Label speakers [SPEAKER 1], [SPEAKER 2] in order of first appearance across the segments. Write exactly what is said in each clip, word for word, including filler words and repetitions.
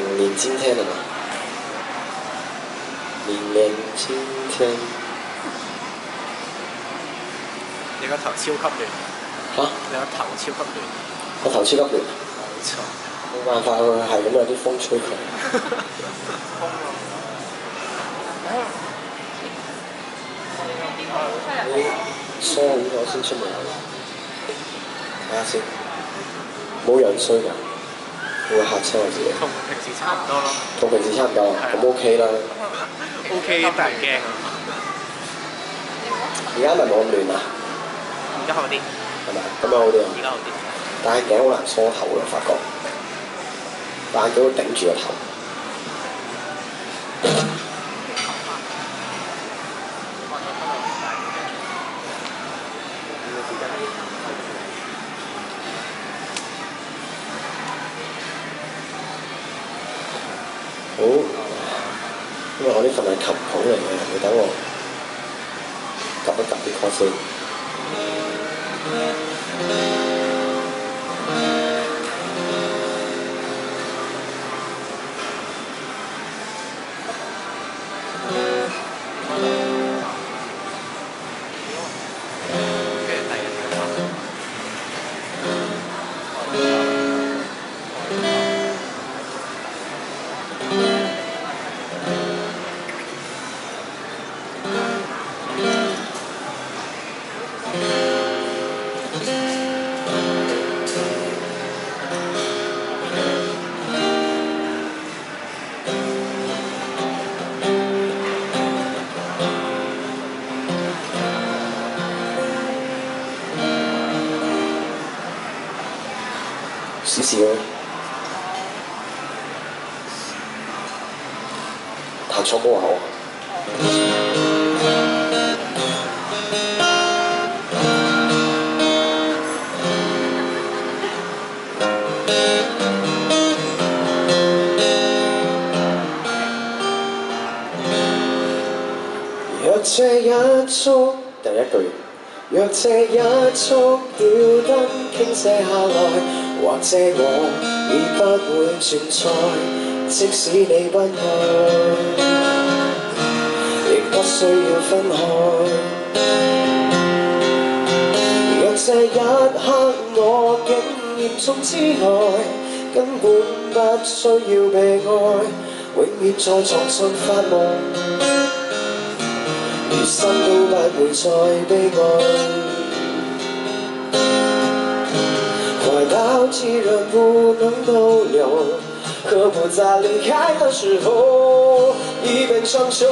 [SPEAKER 1] 年今天啊嘛，年年今天。
[SPEAKER 2] 你個頭超級亂。
[SPEAKER 1] 嚇、啊？
[SPEAKER 2] 你個頭超級亂。
[SPEAKER 1] 個頭超級亂。
[SPEAKER 2] 冇錯。
[SPEAKER 1] 冇辦法喎，係咁有啲風吹佢。你梳好咗先出門口，睇下先，冇樣衰㗎，會嚇親我自己。
[SPEAKER 2] 同平時差唔多咯。
[SPEAKER 1] 同平時差唔多，咁 OK 啦。
[SPEAKER 2] OK 得人驚啊！
[SPEAKER 1] 而家咪冇咁亂啊？
[SPEAKER 2] 而家好啲。
[SPEAKER 1] 係咪？咁樣好啲啊？
[SPEAKER 2] 而家好啲。
[SPEAKER 1] 但係頸好難梳頭啦，發覺。戴眼鏡會頂住個頭。好，因為我呢份係琴譜嚟嘅，你等我揼一揼啲 chord 先。少少咯，彈錯歌口啊！若這一束第一句，若這一束吊燈傾瀉下來。或者我已不會存在，即使你不愛，亦不需要分開。若這一刻我竟嚴重之愛，根本不需要被愛，永遠在床上發夢，餘生都不會再悲哀。快到既然不能逗留，何不在離開的時候，一邊享受，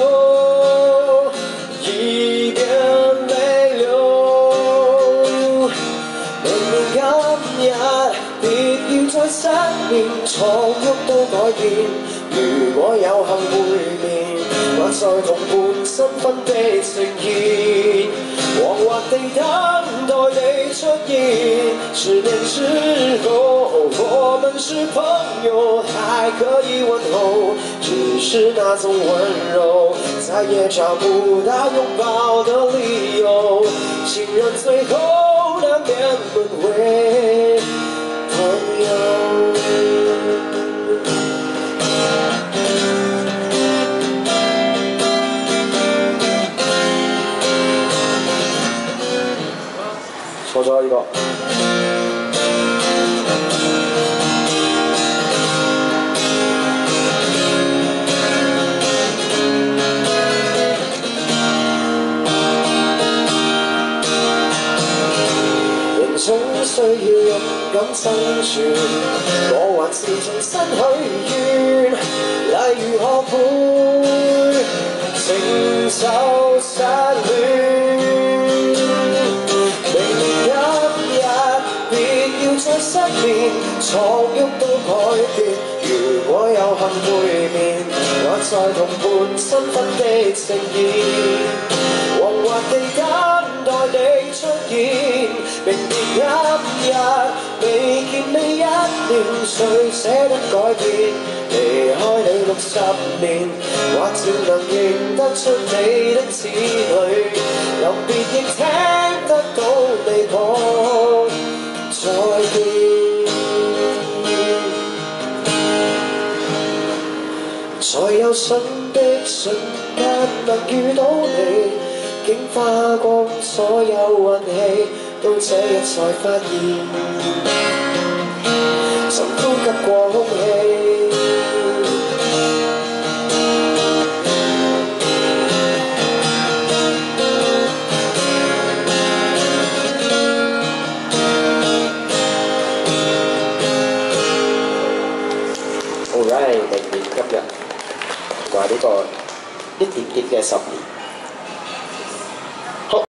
[SPEAKER 1] 一邊淚流。明明今日別要在失眠床褥都改變，如果有幸會面，或在同伴新婚的盛宴，惶惑地等待你出現。十年之後，我們是朋友，還可以問候，只是那種溫柔，再也找不到擁抱的理由。情人最後難免淪為朋友。錯咗呢個。人總需要勇敢生存，我還是重新許願，例如學會承受失戀。在失眠，床褥都改變。如果有幸會面，我在同伴新婚的盛宴，惶惑地等待你出現。明年今日未見你一面，誰捨得改變？離開你六十年，或照能認得出你的子女，臨別亦聽得到你講再見。 在有信的瞬間能遇到你，竟花光所有運氣，到這日才發現，曾呼吸過空氣。Alright， 明年今日話呢個一點點嘅十年。